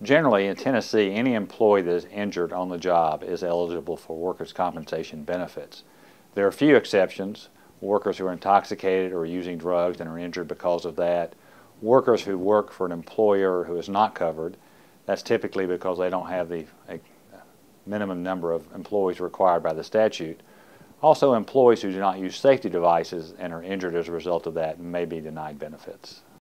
Generally, in Tennessee, any employee that is injured on the job is eligible for workers' compensation benefits. There are a few exceptions: workers who are intoxicated or using drugs and are injured because of that, workers who work for an employer who is not covered. That's typically because they don't have the minimum number of employees required by the statute. Also, employees who do not use safety devices and are injured as a result of that may be denied benefits.